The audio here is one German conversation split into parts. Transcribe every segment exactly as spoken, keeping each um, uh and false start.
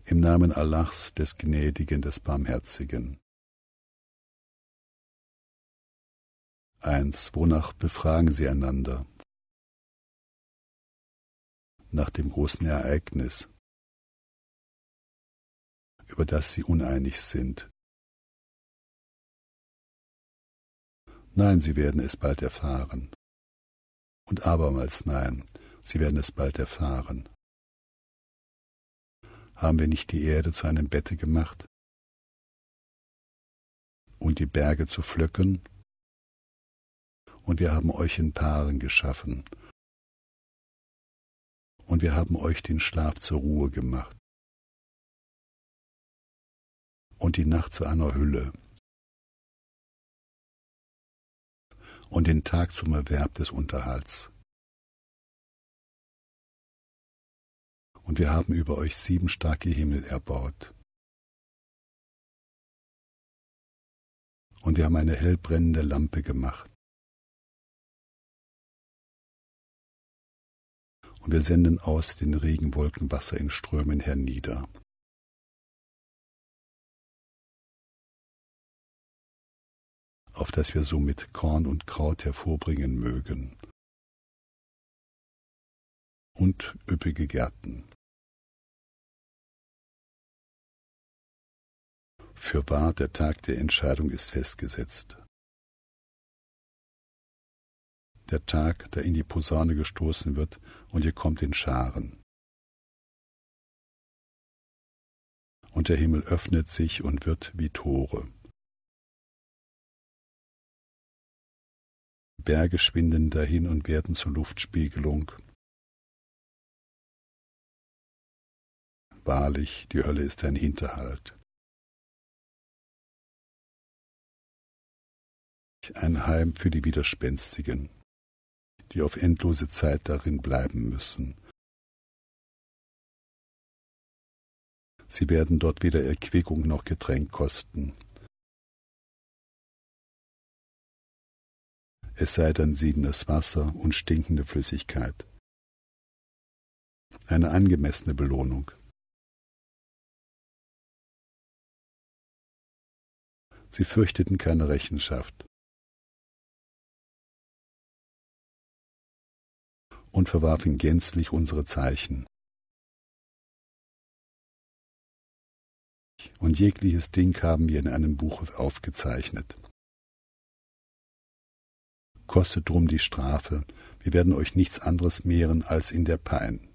Im Namen Allahs, des Gnädigen, des Barmherzigen. Eins. Wonach befragen sie einander? Nach dem großen Ereignis, über das sie uneinig sind. Nein, sie werden es bald erfahren. Und abermals nein, sie werden es bald erfahren. Haben wir nicht die Erde zu einem Bette gemacht und die Berge zu Flöcken? Und wir haben euch in Paaren geschaffen. Und wir haben euch den Schlaf zur Ruhe gemacht. Und die Nacht zu einer Hülle. Und den Tag zum Erwerb des Unterhalts. Und wir haben über euch sieben starke Himmel erbaut. Und wir haben eine hellbrennende Lampe gemacht. Und wir senden aus den Regenwolken Wasser in Strömen hernieder. Auf dass wir somit Korn und Kraut hervorbringen mögen. Und üppige Gärten. Fürwahr, der Tag der Entscheidung ist festgesetzt. Der Tag, da in die Posaune gestoßen wird, und ihr kommt in Scharen. Und der Himmel öffnet sich und wird wie Tore. Berge schwinden dahin und werden zur Luftspiegelung. Wahrlich, die Hölle ist ein Hinterhalt. Ein Heim für die Widerspenstigen, die auf endlose Zeit darin bleiben müssen. Sie werden dort weder Erquickung noch Getränk kosten. Es sei dann siedendes Wasser und stinkende Flüssigkeit. Eine angemessene Belohnung. Sie fürchteten keine Rechenschaft und verwarfen gänzlich unsere Zeichen. Und jegliches Ding haben wir in einem Buch aufgezeichnet. Kostet drum die Strafe, wir werden euch nichts anderes mehren als in der Pein.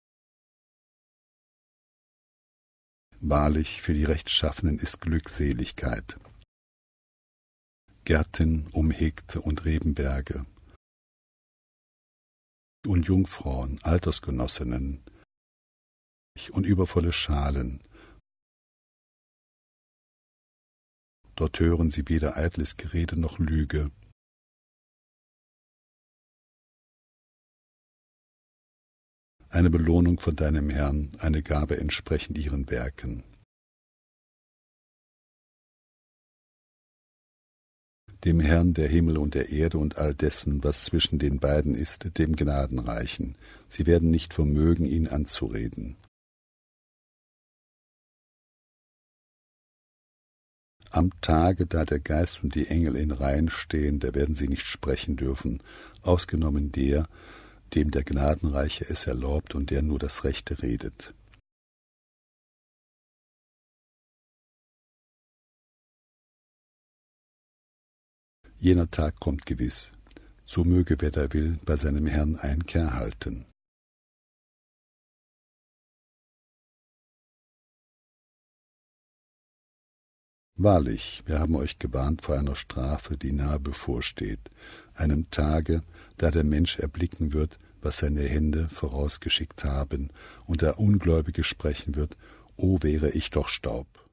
Wahrlich, für die Rechtschaffenen ist Glückseligkeit. Gärten, umhegte und Rebenberge und Jungfrauen, Altersgenossinnen und übervolle Schalen. Dort hören sie weder eitles Gerede noch Lüge. Eine Belohnung von deinem Herrn, eine Gabe entsprechend ihren Werken. Dem Herrn der Himmel und der Erde und all dessen, was zwischen den beiden ist, dem Gnaden reichen. Sie werden nicht vermögen, ihn anzureden. Am Tage, da der Geist und die Engel in Reihen stehen, da werden sie nicht sprechen dürfen, ausgenommen der, dem der Gnadenreiche es erlaubt und der nur das Rechte redet. Jener Tag kommt gewiss, so möge wer da will bei seinem Herrn Einkehr halten. Wahrlich, wir haben euch gewarnt vor einer Strafe, die nahe bevorsteht, einem Tage, da der Mensch erblicken wird, was seine Hände vorausgeschickt haben, und der Ungläubige sprechen wird, o wäre ich doch Staub.